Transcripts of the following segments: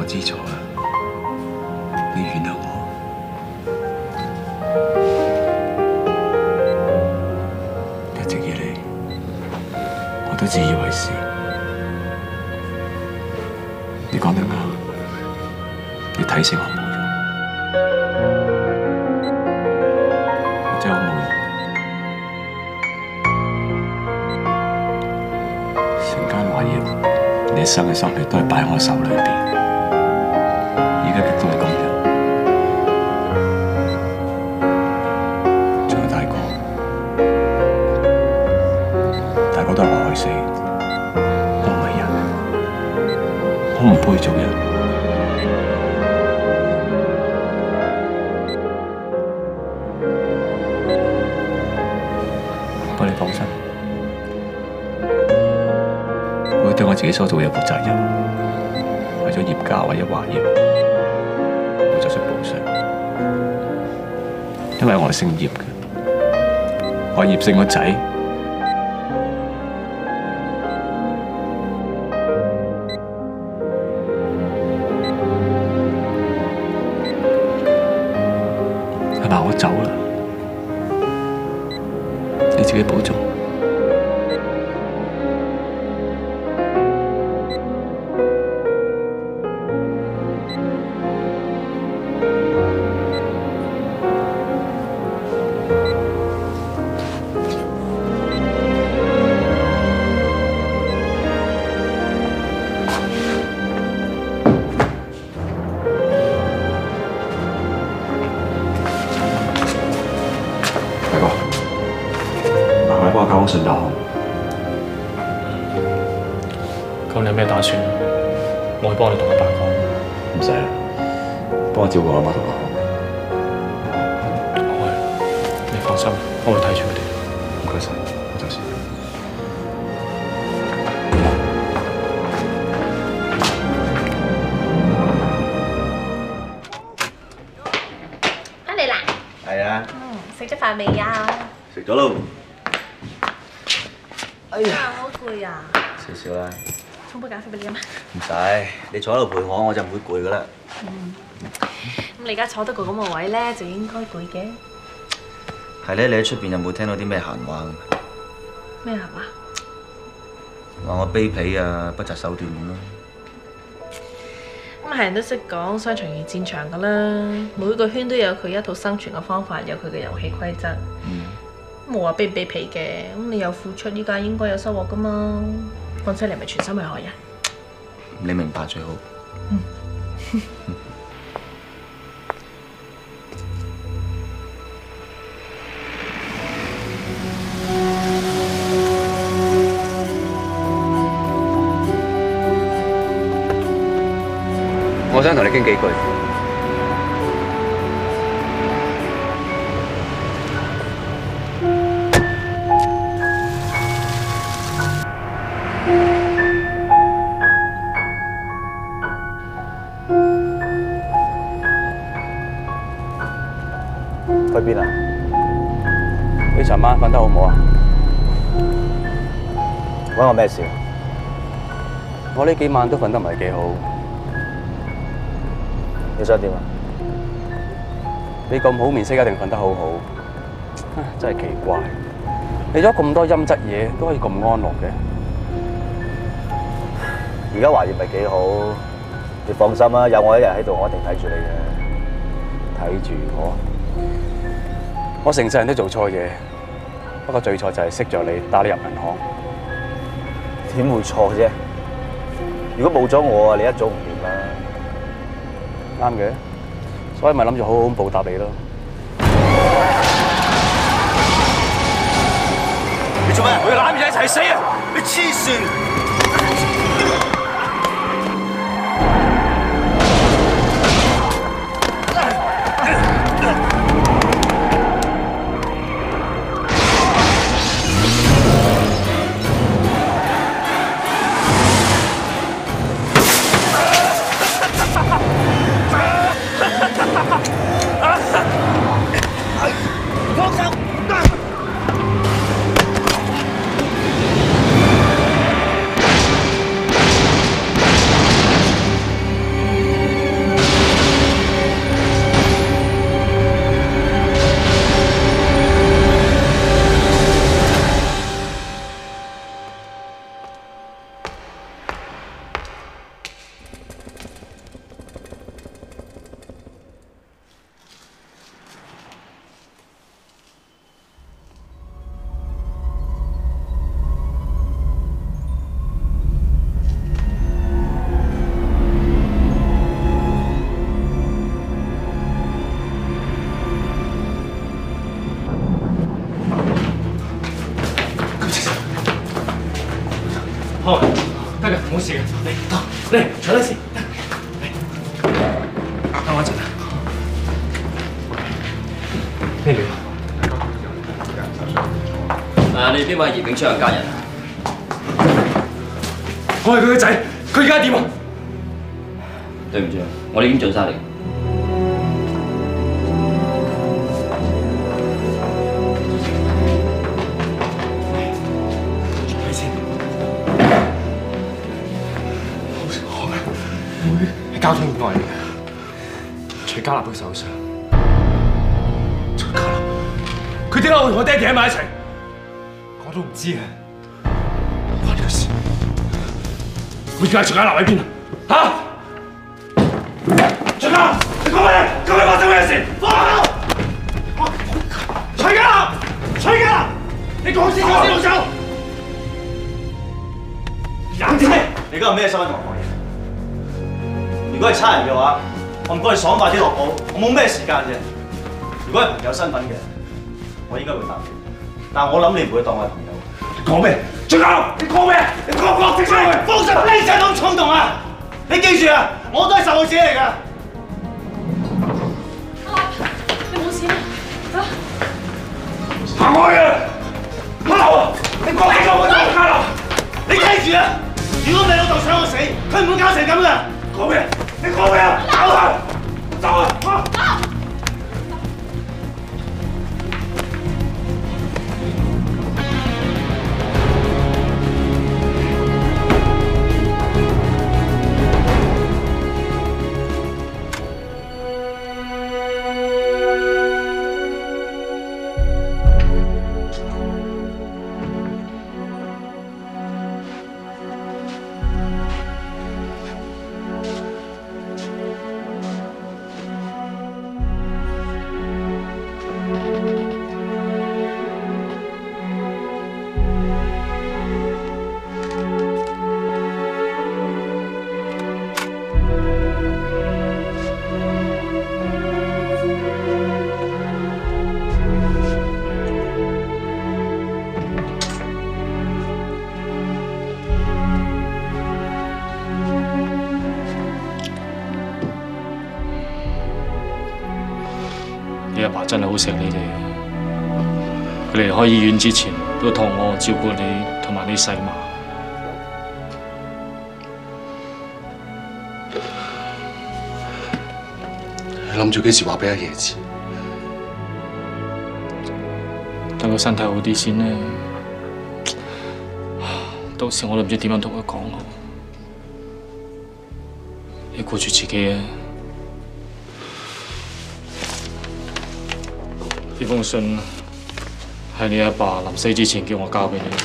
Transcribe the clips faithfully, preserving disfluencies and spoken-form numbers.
知錯啦，你原諒我。一直以嚟，我都自以為是。你講得啱，你睇死我冇用，我真係好冇用。成間華業，你一生嘅心血都係擺喺我手裏邊，而家亦都係咁樣。仲有大哥，大哥都係我害死，我唔係人，我唔配做人。不過你放心。我會對我自己所做嘅嘢負責任，為咗葉家或者華業，會作出補償。因為我係姓葉嘅，我係葉姓個仔。阿爸，我走啦，你自己保重。幫我搞好順達行。 咁你有咩打算？我會幫你同阿爸講。 唔使啦，幫我照顧我阿媽同阿我會，你放心，我會睇住佢哋。 唔該晒，我走先。 返嚟啦。 係啊。 嗯，食咗飯未啊？ 食咗咯。哎呀， 好攰啊！ 少少啦。 沖杯咖啡俾你飲啊！ 唔使，你坐喺度陪我，我就唔會攰噶啦。 嗯，咁你而家坐得個咁嘅位咧，就應該攰嘅。 係咧，你喺出邊有冇聽到啲咩閒話？ 咩閒話？ 話我卑鄙啊，不擇手段咁咯。 咁係人都識講商場如戰場噶啦，每個圈都有佢一套生存嘅方法，有佢嘅遊戲規則。 嗯。 冇話卑唔卑鄙嘅，咁你有付出，依家應該有收穫噶嘛。況且你咪全心去學人。 你明白最好。 嗯。 我想同你傾幾句。 去邊啊？ 你尋晚瞓得好唔好啊？ 關我咩事？ 我呢幾晚都瞓得唔係幾好。 你想點啊？ 你咁好面色，一定瞓得好好。真係奇怪，你咗咁多陰質嘢都可以咁安樂嘅。 而家華業咪幾好？你放心啦，有我一日喺度，我一定睇住你嘅。 睇住我。我成世人都做錯嘢，不過最錯就係識咗你，帶你入銀行。 點會錯啫？如果冇咗我啊，你一早唔掂啦。 啱嘅，所以咪諗住好好咁報答你咯。 你做咩？我要攬住一齊死啊！你黐線！放手！ 嚟坐低先。等我一陣啊。咩料？ 誒，你邊位葉永昌嘅家人啊？ 我係佢嘅仔，佢而家點啊？ 對唔住，我哋已經盡晒力。 坐低先。好嘅，妹係交通意外嚟嘅，徐家立佢受傷。徐家立，佢點解會同我爹哋喺埋一齊？我都唔知啊，關呢個事。佢而家徐家立喺邊啊？嚇！徐家立，你講咩？究竟發生咩事？放口！徐家立，徐家立，你講清楚先，老手。人仔， 你而家有咩身份同我講嘢？如果係差人嘅話，我唔該你爽快啲落簿，我冇咩時間啫。如果係朋友身份嘅，我應該會答你。但我諗你唔會當我係朋友。 你講咩？徐家立，你講咩？你講講清楚！ 放心，呢陣咁衝動啊！你記住啊，我都係受害者嚟㗎。 你冇事咩？啊！ 行開啊！阿劉啊！你講清楚我講阿劉！ 你記住啊！如果你老豆想我死，佢唔會搞成咁㗎。 講咩？你講咩啊？走啊！走啊！走！ 你阿爸真係好錫你哋，佢離開醫院之前都託我照顧你同埋你細嫲。 你諗住幾時話俾阿爺知？ 等佢身體好啲先啦。到時我都唔知點樣同佢講好。你顧住自己啊！呢封信係你阿爸臨死之前叫我交俾你。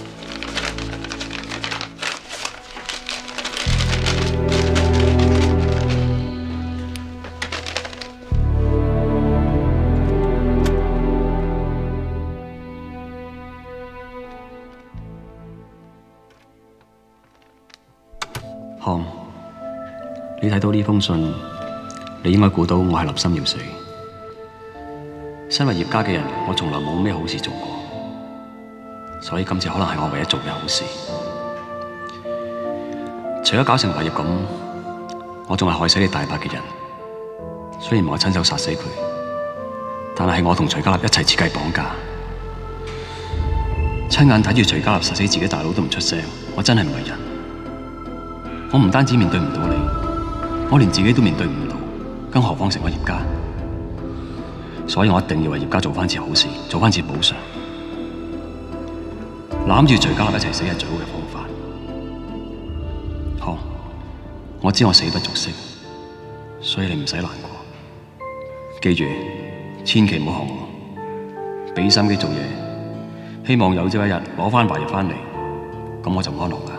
康，你睇到呢封信，你應該估到我係立心要死。身為葉家嘅人，我從來冇咩好事做過，所以今次可能係我唯一做嘅好事。除咗搞成華業咁，我仲係害死你大伯嘅人。雖然唔係我親手殺死佢，但係係我同徐家立一齊設計綁架。親眼睇住徐家立殺死自己大佬都唔出聲，我真係唔係人。我唔單止面對唔到你，我連自己都面對唔到，更何況成個葉家。所以我一定要為葉家做翻次好事，做翻次補償。攬住徐家立一齊死係最好嘅方法。好，我知我死不足惜，所以你唔使難過。記住，千祈唔好學我，俾心機做嘢。希望有朝一日攞翻華業翻嚟，咁我就安樂啦。